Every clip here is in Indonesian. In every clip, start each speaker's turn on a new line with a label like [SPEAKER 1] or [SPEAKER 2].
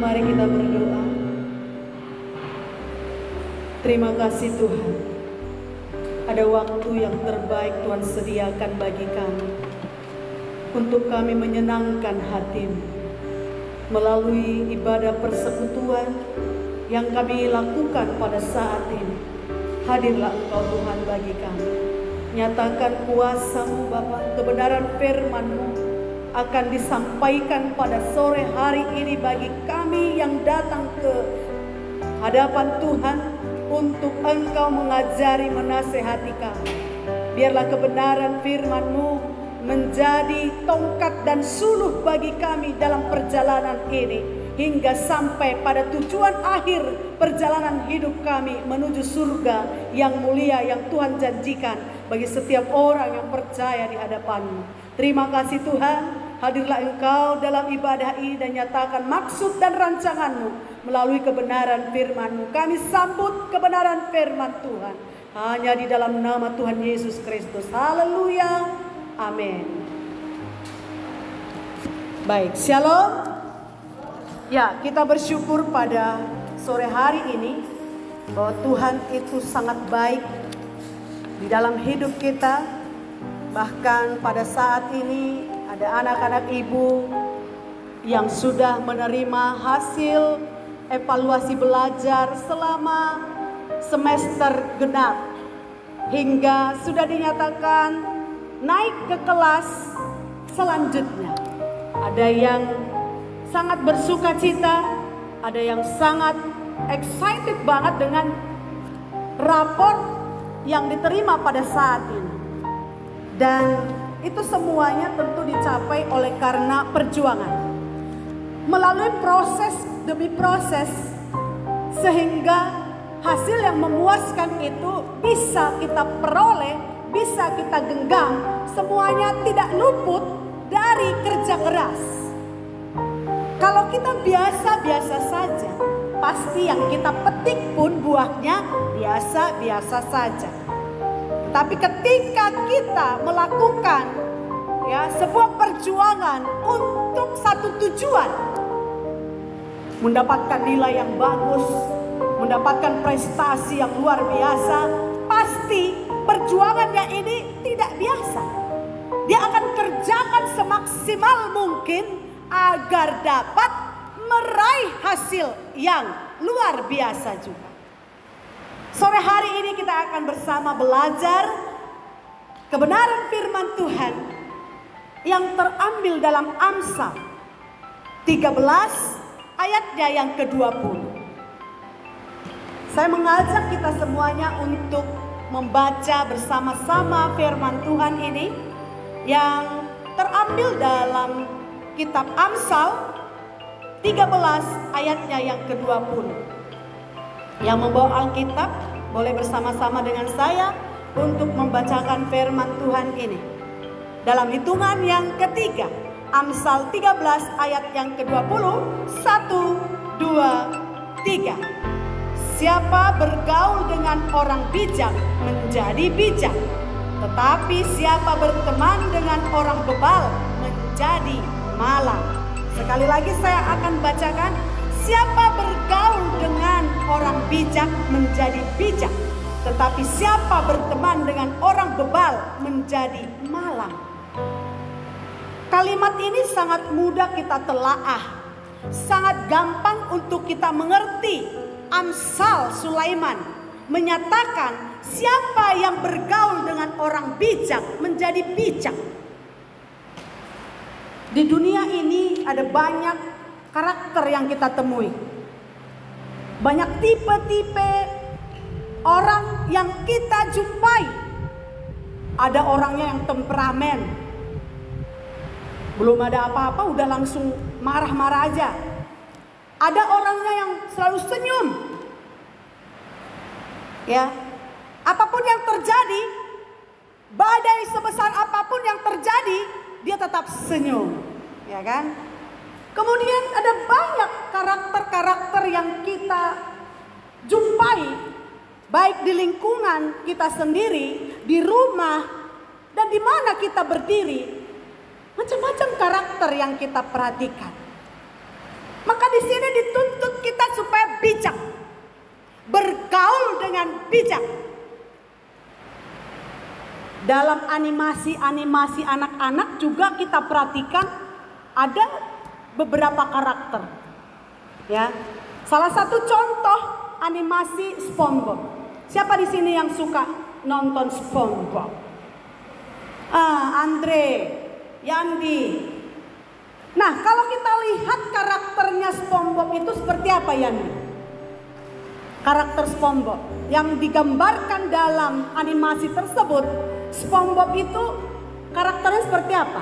[SPEAKER 1] Mari kita berdoa. Terima kasih Tuhan. Ada waktu yang terbaik Tuhan sediakan bagi kami untuk kami menyenangkan hati-Mu melalui ibadah persekutuan yang kami lakukan pada saat ini. Hadirlah Engkau Tuhan bagi kami. Nyatakan kuasa-Mu Bapa, kebenaran firman-Mu akan disampaikan pada sore hari ini bagi kami yang datang ke hadapan Tuhan untuk Engkau mengajari, menasehati kami. Biarlah kebenaran firman-Mu menjadi tongkat dan suluh bagi kami dalam perjalanan ini, hingga sampai pada tujuan akhir perjalanan hidup kami menuju surga yang mulia yang Tuhan janjikan bagi setiap orang yang percaya di hadapan-Mu. Terima kasih Tuhan. Hadirlah Engkau dalam ibadah ini dan nyatakan maksud dan rancangan-Mu melalui kebenaran firman-Mu. Kami sambut kebenaran firman Tuhan hanya di dalam nama Tuhan Yesus Kristus. Haleluya. Amin. Baik, shalom. Ya, kita bersyukur pada sore hari ini bahwa Tuhan itu sangat baik di dalam hidup kita. Bahkan pada saat ini ada anak-anak ibu yang sudah menerima hasil evaluasi belajar selama semester genap, hingga sudah dinyatakan naik ke kelas selanjutnya. Ada yang sangat bersuka cita, ada yang sangat excited banget dengan rapor yang diterima pada saat ini. Dan itu semuanya tentu dicapai oleh karena perjuangan. Melalui proses demi proses, sehingga hasil yang memuaskan itu bisa kita peroleh, bisa kita genggam. Semuanya tidak luput dari kerja keras. Kalau kita biasa-biasa saja, pasti yang kita petik pun buahnya biasa-biasa saja. Tapi ketika kita melakukan sebuah perjuangan untuk satu tujuan, mendapatkan nilai yang bagus, mendapatkan prestasi yang luar biasa, pasti perjuangannya ini tidak biasa. Dia akan kerjakan semaksimal mungkin agar dapat meraih hasil yang luar biasa juga. Sore hari ini kita akan bersama belajar kebenaran firman Tuhan yang terambil dalam Amsal 13 ayatnya yang ke-20. Saya mengajak kita semuanya untuk membaca bersama-sama firman Tuhan ini yang terambil dalam kitab Amsal 13 ayatnya yang ke-20. Yang membawa Alkitab boleh bersama-sama dengan saya untuk membacakan firman Tuhan ini. Dalam hitungan yang ketiga, Amsal 13 ayat yang ke-20, 1, 2, 3. Siapa bergaul dengan orang bijak menjadi bijak, tetapi siapa berteman dengan orang bebal menjadi malang. Sekali lagi saya akan bacakan. Siapa bergaul dengan orang bijak menjadi bijak, tetapi siapa berteman dengan orang bebal menjadi malang. Kalimat ini sangat mudah kita telaah, sangat gampang untuk kita mengerti. Amsal Sulaiman menyatakan siapa yang bergaul dengan orang bijak menjadi bijak. Di dunia ini ada banyak karakter yang kita temui. Banyak tipe-tipe orang yang kita jumpai. Ada orangnya yang temperamen. Belum ada apa-apa udah langsung marah-marah aja. Ada orangnya yang selalu senyum. Ya. Apapun yang terjadi, badai sebesar apapun yang terjadi, dia tetap senyum. Ya kan? Kemudian ada banyak karakter-karakter yang kita jumpai, baik di lingkungan kita sendiri, di rumah, dan di mana kita berdiri. Macam-macam karakter yang kita perhatikan. Maka di sini dituntut kita supaya bijak. Bergaul dengan bijak. Dalam animasi anak-anak juga kita perhatikan ada beberapa karakter. Ya. Salah satu contoh animasi SpongeBob. Siapa di sini yang suka nonton SpongeBob? Andre, Yandi. Nah, kalau kita lihat karakternya SpongeBob itu seperti apa, Yandi? Karakter SpongeBob yang digambarkan dalam animasi tersebut, SpongeBob itu karakternya seperti apa?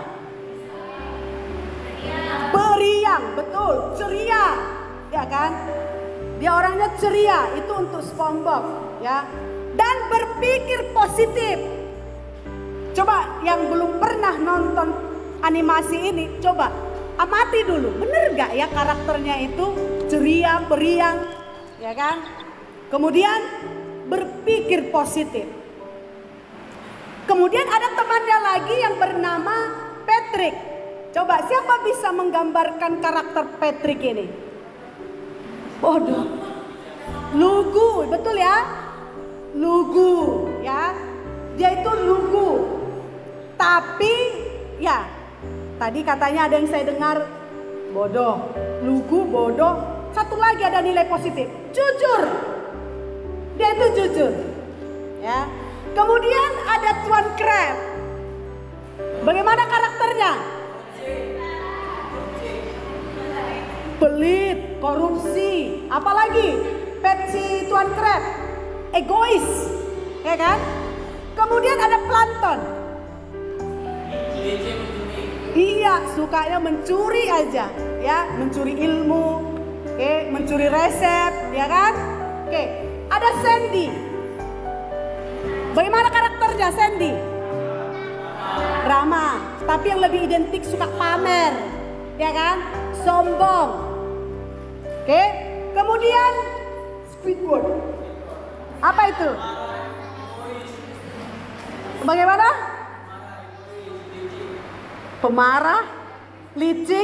[SPEAKER 1] Periang, betul, ceria, ya kan? Dia orangnya ceria, itu untuk SpongeBob, ya. Dan berpikir positif. Coba yang belum pernah nonton animasi ini, coba amati dulu, bener gak ya karakternya itu ceria, periang, ya kan? Kemudian berpikir positif. Kemudian ada temannya lagi yang bernama Patrick. Coba siapa bisa menggambarkan karakter Patrick ini? Bodoh. Lugu, betul ya? Lugu, ya. Dia itu lugu. Tapi ya, tadi katanya ada yang saya dengar bodoh, lugu, bodoh. Satu lagi ada nilai positif, jujur. Dia itu jujur, ya. Kemudian ada Tuan Crab. Bagaimana karakternya? Pelit, korupsi, apalagi si Tuan Crab, egois, ya kan? Kemudian ada Plankton. Iya, sukanya mencuri aja, ya, mencuri ilmu, mencuri resep, ya kan? Ada Sandy. Bagaimana karakternya Sandy? Ramah, tapi yang lebih identik suka pamer, ya kan? Sombong. Kemudian Squidward. Apa itu? Bagaimana? Pemarah, licik,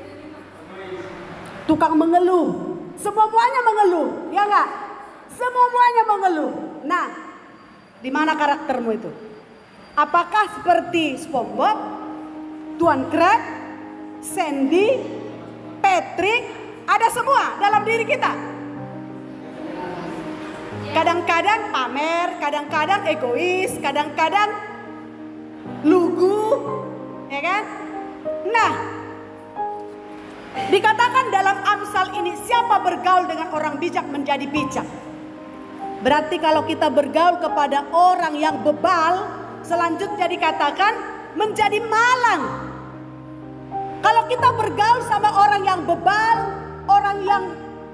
[SPEAKER 1] tukang mengeluh. Semuanya mengeluh, ya enggak? Semuanya mengeluh. Nah, di mana karaktermu itu? Apakah seperti SpongeBob, Tuan Crab, Sandy, Patrick? Ada semua dalam diri kita. Kadang-kadang pamer, kadang-kadang egois, kadang-kadang lugu, ya kan? Nah, dikatakan dalam Amsal ini, siapa bergaul dengan orang bijak menjadi bijak. Berarti kalau kita bergaul kepada orang yang bebal, selanjutnya dikatakan menjadi malang. Kalau kita bergaul sama orang yang bebal, orang yang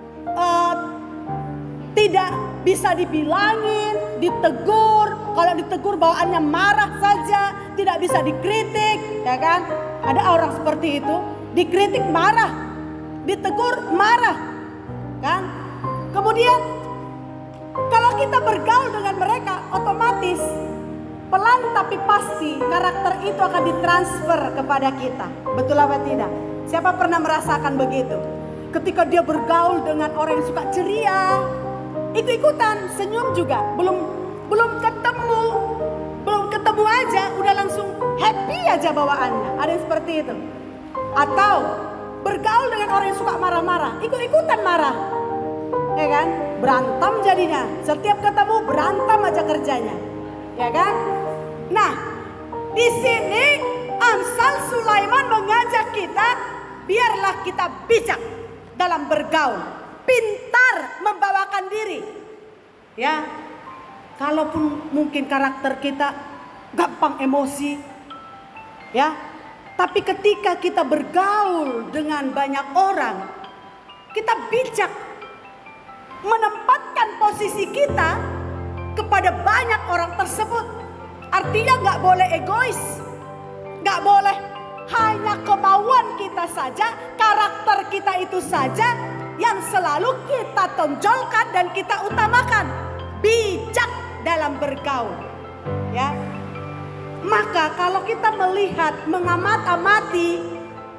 [SPEAKER 1] tidak bisa dibilangin, ditegur. Kalau ditegur bawaannya marah saja, tidak bisa dikritik, ya kan? Ada orang seperti itu, dikritik marah, ditegur marah, kan? Kemudian kalau kita bergaul dengan mereka, otomatis pelan tapi pasti karakter itu akan ditransfer kepada kita. Betul apa tidak? Siapa pernah merasakan begitu? Ketika dia bergaul dengan orang yang suka ceria, ikut-ikutan senyum juga, belum ketemu aja udah langsung happy aja bawaannya. Ada yang seperti itu. Atau bergaul dengan orang yang suka marah-marah, ikut-ikutan marah, ya kan? Berantem jadinya. Setiap ketemu berantem aja kerjanya, ya kan? Nah, di sini Amsal Sulaiman mengajak kita, biarlah kita bijak dalam bergaul, pintar membawakan diri, ya. Kalaupun mungkin karakter kita gampang emosi, ya, tapi ketika kita bergaul dengan banyak orang, kita bijak menempatkan posisi kita kepada banyak orang tersebut. Artinya nggak boleh egois, nggak boleh hanya kemauan kita saja, karakter kita itu saja yang selalu kita tonjolkan dan kita utamakan. Bijak dalam bergaul, ya. Maka kalau kita melihat, mengamati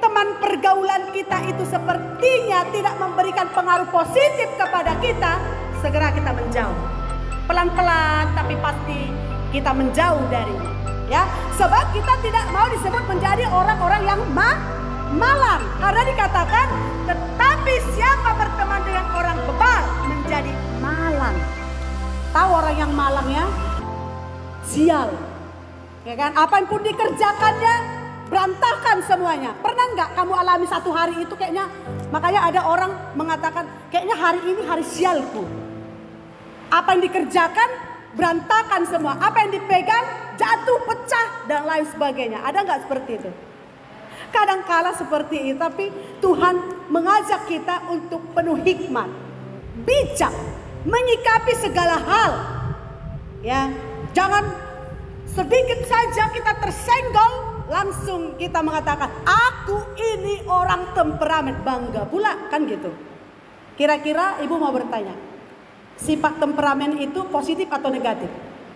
[SPEAKER 1] teman pergaulan kita itu sepertinya tidak memberikan pengaruh positif kepada kita, segera kita menjauh. Pelan-pelan tapi pasti kita menjauh darinya. Ya, sebab kita tidak mau disebut menjadi orang-orang yang malang. Karena dikatakan, tetapi siapa berteman dengan orang bebal menjadi malang. Tahu orang yang malang ya? Sial. Ya kan? Apa pun dikerjakannya berantakan semuanya. Pernah nggak kamu alami satu hari itu kayaknya? Makanya ada orang mengatakan kayaknya hari ini hari sialku. Apa yang dikerjakan berantakan semua. Apa yang dipegang jatuh, pecah dan lain sebagainya. Ada nggak seperti itu? Kadangkala seperti itu, tapi Tuhan mengajak kita untuk penuh hikmat, bijak, menyikapi segala hal. Ya, jangan sedikit saja kita tersenggol, langsung kita mengatakan, aku ini orang temperamen, bangga pula, kan gitu. Kira-kira ibu mau bertanya, sifat temperamen itu positif atau negatif?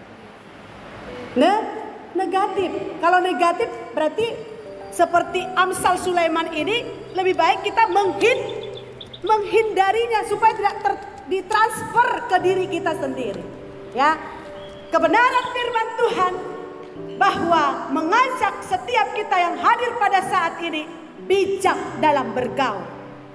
[SPEAKER 1] Negatif. Kalau negatif berarti seperti Amsal Sulaiman ini, lebih baik kita menghindarinya supaya tidak ditransfer ke diri kita sendiri. Ya, kebenaran firman Tuhan bahwa mengajak setiap kita yang hadir pada saat ini bijak dalam bergaul,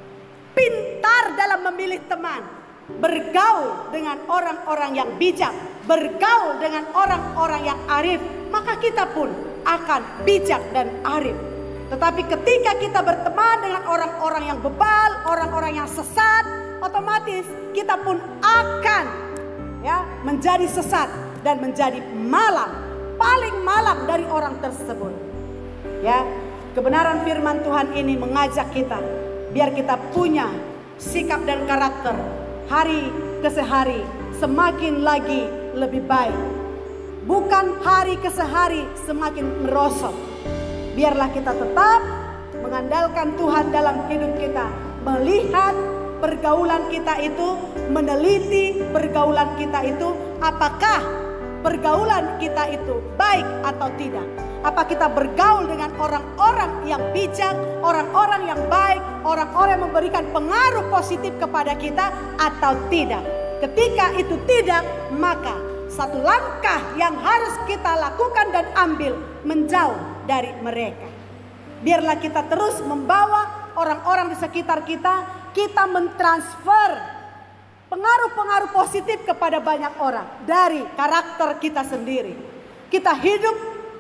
[SPEAKER 1] pintar dalam memilih teman, bergaul dengan orang-orang yang bijak, bergaul dengan orang-orang yang arif, maka kita pun akan bijak dan arif. Tetapi ketika kita berteman dengan orang-orang yang bebal, orang-orang yang sesat, otomatis kita pun akan ya menjadi sesat dan menjadi malang, paling malang dari orang tersebut. Ya, kebenaran firman Tuhan ini mengajak kita biar kita punya sikap dan karakter hari ke hari semakin lagi lebih baik. Bukan hari ke hari semakin merosot. Biarlah kita tetap mengandalkan Tuhan dalam hidup kita, melihat pergaulan kita itu, meneliti pergaulan kita itu, apakah pergaulan kita itu baik atau tidak. Apa kita bergaul dengan orang-orang yang bijak, orang-orang yang baik, orang-orang yang memberikan pengaruh positif kepada kita atau tidak. Ketika itu tidak, maka satu langkah yang harus kita lakukan dan ambil, menjauh dari mereka. Biarlah kita terus membawa orang-orang di sekitar kita, kita mentransfer pengaruh-pengaruh positif kepada banyak orang dari karakter kita sendiri. Kita hidup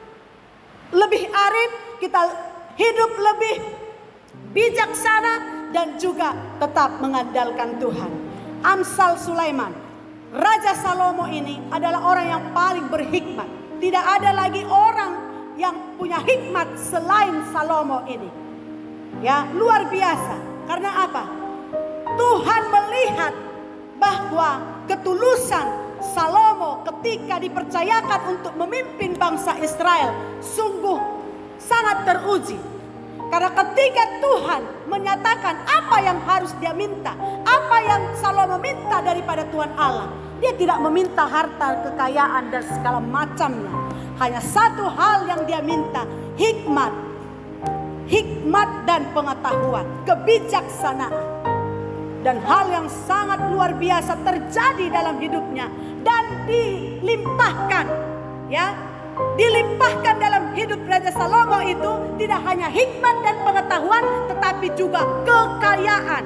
[SPEAKER 1] lebih arif, kita hidup lebih bijaksana dan juga tetap mengandalkan Tuhan. Amsal Sulaiman, Raja Salomo ini adalah orang yang paling berhikmat. Tidak ada lagi orang yang punya hikmat selain Salomo ini. Ya, luar biasa. Karena apa? Tuhan melihat bahwa ketulusan Salomo ketika dipercayakan untuk memimpin bangsa Israel sungguh sangat teruji. Karena ketika Tuhan menyatakan apa yang harus dia minta, apa yang Salomo minta daripada Tuhan Allah, dia tidak meminta harta, kekayaan dan segala macamnya. Hanya satu hal yang dia minta, hikmat. Hikmat dan pengetahuan, kebijaksanaan. Dan hal yang sangat luar biasa terjadi dalam hidupnya dan dilimpahkan, ya, dilimpahkan dalam hidup Raja Salomo itu tidak hanya hikmat dan pengetahuan, tetapi juga kekayaan.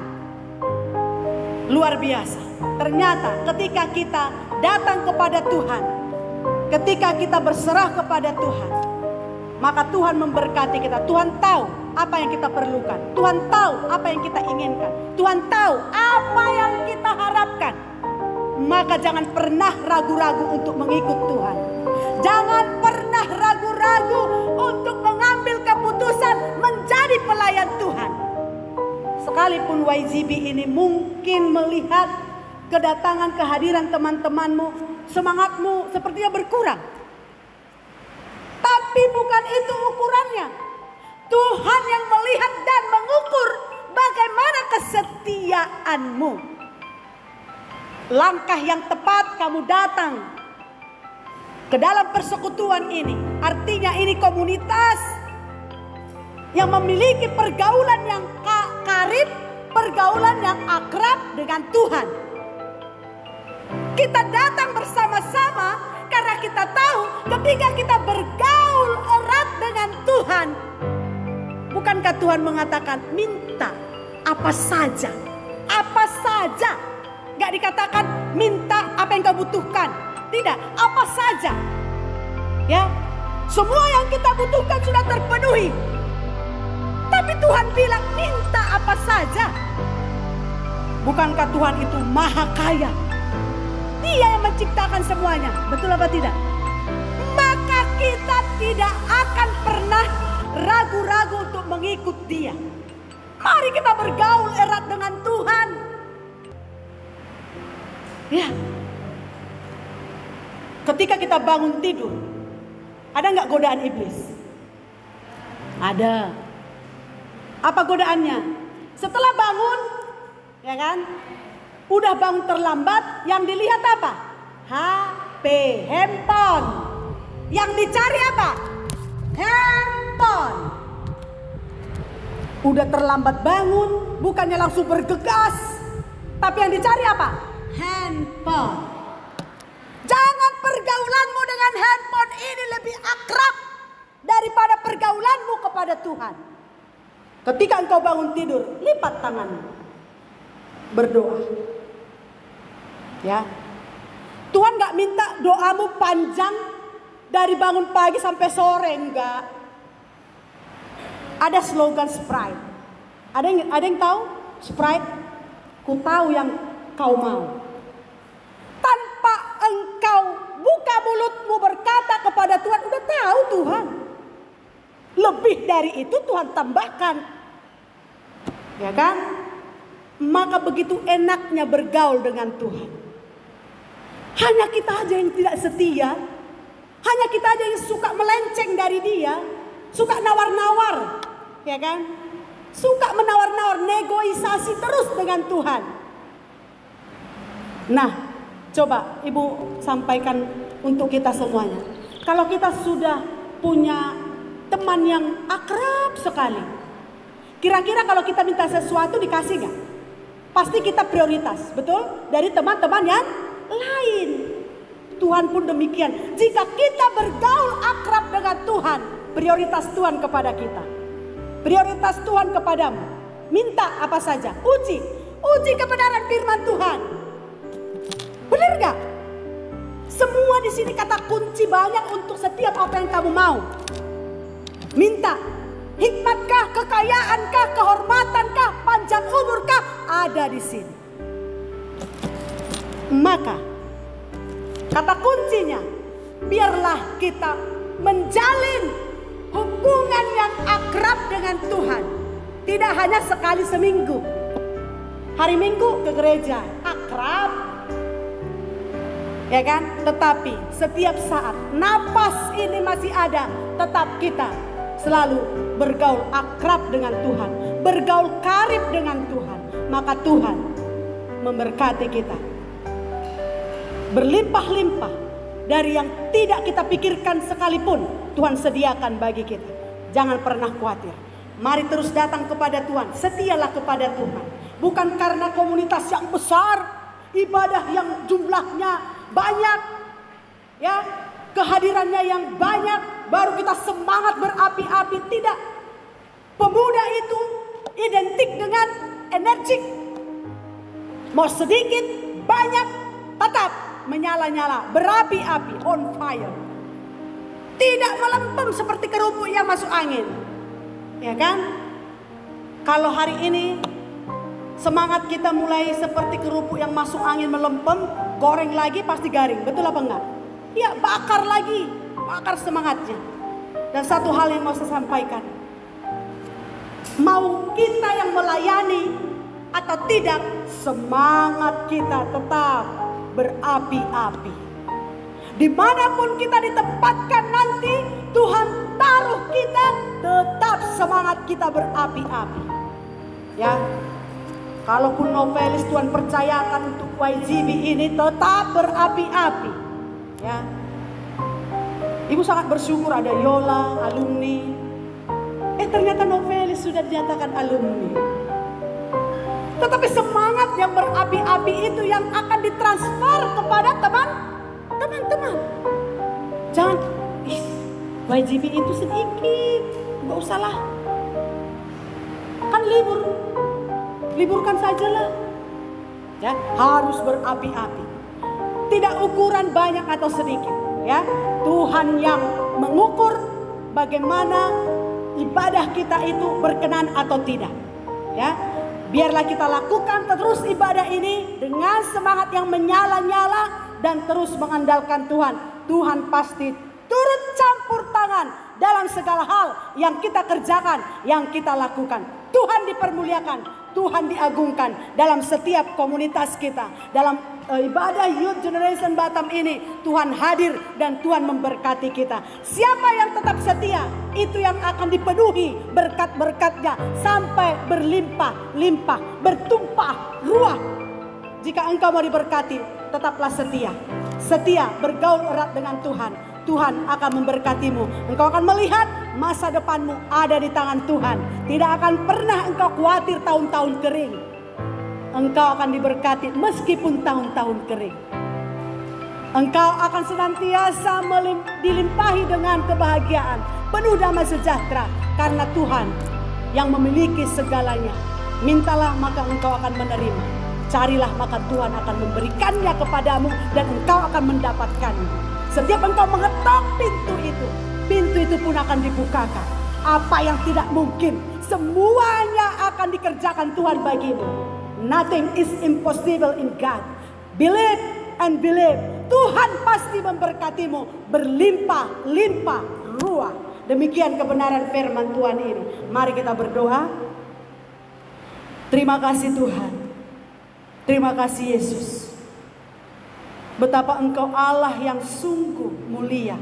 [SPEAKER 1] Luar biasa. Ternyata ketika kita datang kepada Tuhan, ketika kita berserah kepada Tuhan, maka Tuhan memberkati kita. Tuhan tahu apa yang kita perlukan. Tuhan tahu apa yang kita inginkan. Tuhan tahu apa yang kita harapkan. Maka jangan pernah ragu-ragu untuk mengikut Tuhan. Jangan pernah ragu-ragu untuk mengambil keputusan menjadi pelayan Tuhan. Sekalipun YGB ini mungkin melihat kedatangan kehadiran teman-temanmu, semangatmu sepertinya berkurang. Tapi bukan itu ukurannya. Tuhan yang melihat dan mengukur bagaimana kesetiaanmu. Langkah yang tepat kamu datang ke dalam persekutuan ini. Artinya ini komunitas yang memiliki pergaulan yang karib, pergaulan yang akrab dengan Tuhan. Kita datang bersama-sama karena kita tahu ketika kita bergaul erat dengan Tuhan, bukankah Tuhan mengatakan minta apa saja? Apa saja. Gak dikatakan minta apa yang kau butuhkan. Tidak, apa saja. Ya, semua yang kita butuhkan sudah terpenuhi. Tapi Tuhan bilang minta apa saja. Bukankah Tuhan itu maha kaya? Dia yang menciptakan semuanya. Betul apa tidak? Maka kita tidak akan pernah ragu-ragu untuk mengikut Dia. Mari kita bergaul erat dengan Tuhan. Ya. Ketika kita bangun tidur, ada nggak godaan iblis? Ada. Apa godaannya? Setelah bangun, ya kan? Udah bangun terlambat, yang dilihat apa? HP, handphone. Yang dicari apa? Handphone. Udah terlambat bangun, bukannya langsung bergegas, tapi yang dicari apa? Handphone. Jangan pergaulanmu dengan handphone ini lebih akrab daripada pergaulanmu kepada Tuhan. Ketika engkau bangun tidur, lipat tanganmu, berdoa. Ya, Tuhan gak minta doamu panjang dari bangun pagi sampai sore, enggak. Ada slogan Sprite. Ada yang tahu Sprite? Ku tahu yang kau mau. Tanpa engkau buka mulutmu berkata kepada Tuhan, udah tahu Tuhan. Lebih dari itu Tuhan tambahkan. Ya kan? Maka begitu enaknya bergaul dengan Tuhan. Hanya kita aja yang tidak setia. Hanya kita aja yang suka melenceng dari Dia. Suka nawar-nawar. Ya kan? Suka menawar-nawar, negosiasi terus dengan Tuhan. Nah, coba Ibu sampaikan untuk kita semuanya. Kalau kita sudah punya teman yang akrab sekali, kira-kira kalau kita minta sesuatu dikasih gak? Pasti kita prioritas, betul? Dari teman-teman yang lain. Tuhan pun demikian. Jika kita bergaul akrab dengan Tuhan, prioritas Tuhan kepada kita. Prioritas Tuhan kepadamu. Minta apa saja. Uji kebenaran firman Tuhan. Benar gak? Semua di sini kata kunci banyak untuk setiap apa yang kamu mau. Minta. Hikmatkah, kekayaankah, kehormatankah, panjang umurkah, ada di sini. Maka kata kuncinya, biarlah kita menjalin hubungan yang akrab dengan Tuhan. Tidak hanya sekali seminggu. Hari Minggu ke gereja, akrab. Ya kan? Tetapi setiap saat napas ini masih ada, tetap kita selalu bergaul akrab dengan Tuhan, bergaul karib dengan Tuhan. Maka Tuhan memberkati kita berlimpah-limpah dari yang tidak kita pikirkan sekalipun. Tuhan sediakan bagi kita. Jangan pernah khawatir. Mari terus datang kepada Tuhan. Setialah kepada Tuhan. Bukan karena komunitas yang besar, ibadah yang jumlahnya banyak, ya, kehadirannya yang banyak, baru kita semangat berapi-api. Tidak. Pemuda itu identik dengan energik. Mau sedikit, banyak, tetap menyala-nyala, berapi-api, on fire. Tidak melempem seperti kerupuk yang masuk angin. Ya kan? Kalau hari ini semangat kita mulai seperti kerupuk yang masuk angin melempem, goreng lagi pasti garing. Betul apa enggak? Ya, bakar lagi, bakar semangatnya. Dan satu hal yang mau saya sampaikan. Mau kita yang melayani atau tidak, semangat kita tetap berapi-api. Dimanapun kita ditempatkan nanti, Tuhan taruh kita, tetap semangat kita berapi-api. Ya, kalaupun novelis Tuhan percayakan untuk YGB ini, tetap berapi-api. Ya, Ibu sangat bersyukur ada Yola, alumni, Ternyata Novelis sudah dinyatakan alumni. Tetapi semangat yang berapi-api itu yang akan ditransfer kepada teman-teman. Jangan, YGB itu sedikit, nggak usahlah. Kan liburkan sajalah. Ya, harus berapi-api. Tidak ukuran banyak atau sedikit. Ya, Tuhan yang mengukur bagaimana ibadah kita itu berkenan atau tidak. Ya, biarlah kita lakukan terus ibadah ini dengan semangat yang menyala-nyala dan terus mengandalkan Tuhan. Tuhan pasti turut campur tangan dalam segala hal yang kita kerjakan, yang kita lakukan. Tuhan dipermuliakan, Tuhan diagungkan dalam setiap komunitas kita. Dalam ibadah Youth Generation Batam ini Tuhan hadir dan Tuhan memberkati kita. Siapa yang tetap setia, itu yang akan dipenuhi berkat-berkatnya sampai berlimpah-limpah, bertumpah ruah. Jika engkau mau diberkati, tetaplah setia. Setia bergaul erat dengan Tuhan. Tuhan akan memberkatimu. Engkau akan melihat masa depanmu ada di tangan Tuhan. Tidak akan pernah engkau khawatir tahun-tahun kering. Engkau akan diberkati meskipun tahun-tahun kering. Engkau akan senantiasa dilimpahi dengan kebahagiaan, penuh damai sejahtera, karena Tuhan yang memiliki segalanya. Mintalah maka engkau akan menerima. Carilah maka Tuhan akan memberikannya kepadamu dan engkau akan mendapatkannya. Setiap engkau mengetok pintu itu pun akan dibukakan. Apa yang tidak mungkin, semuanya akan dikerjakan Tuhan bagimu. Nothing is impossible in God. Believe and believe. Tuhan pasti memberkatimu berlimpah-limpah ruah. Demikian kebenaran firman Tuhan ini. Mari kita berdoa. Terima kasih Tuhan. Terima kasih Yesus. Betapa Engkau Allah yang sungguh mulia.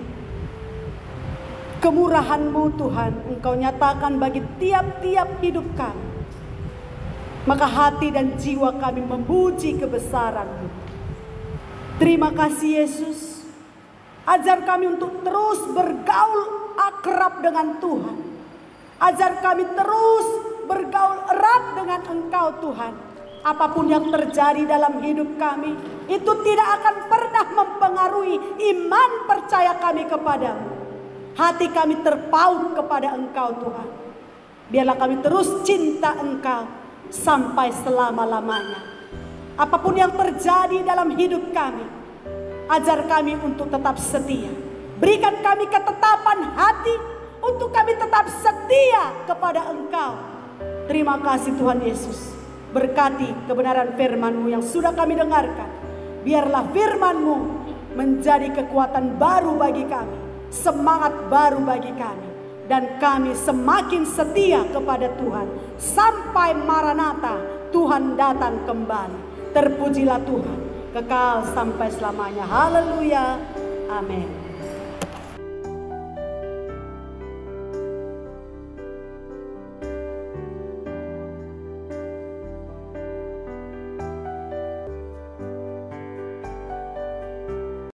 [SPEAKER 1] Kemurahan-Mu Tuhan Engkau nyatakan bagi tiap-tiap hidup kami. Maka hati dan jiwa kami memuji kebesaran-Mu. Terima kasih Yesus. Ajar kami untuk terus bergaul akrab dengan Tuhan. Ajar kami terus bergaul erat dengan Engkau Tuhan. Apapun yang terjadi dalam hidup kami, itu tidak akan pernah mempengaruhi iman percaya kami kepadamu. Hati kami terpaut kepada Engkau Tuhan. Biarlah kami terus cinta Engkau sampai selama-lamanya. Apapun yang terjadi dalam hidup kami, ajar kami untuk tetap setia. Berikan kami ketetapan hati untuk kami tetap setia kepada Engkau. Terima kasih Tuhan Yesus. Berkati kebenaran firman-Mu yang sudah kami dengarkan. Biarlah firman-Mu menjadi kekuatan baru bagi kami, semangat baru bagi kami. Dan kami semakin setia kepada Tuhan sampai Maranatha, Tuhan datang kembali. Terpujilah Tuhan, kekal sampai selamanya. Haleluya. Amin.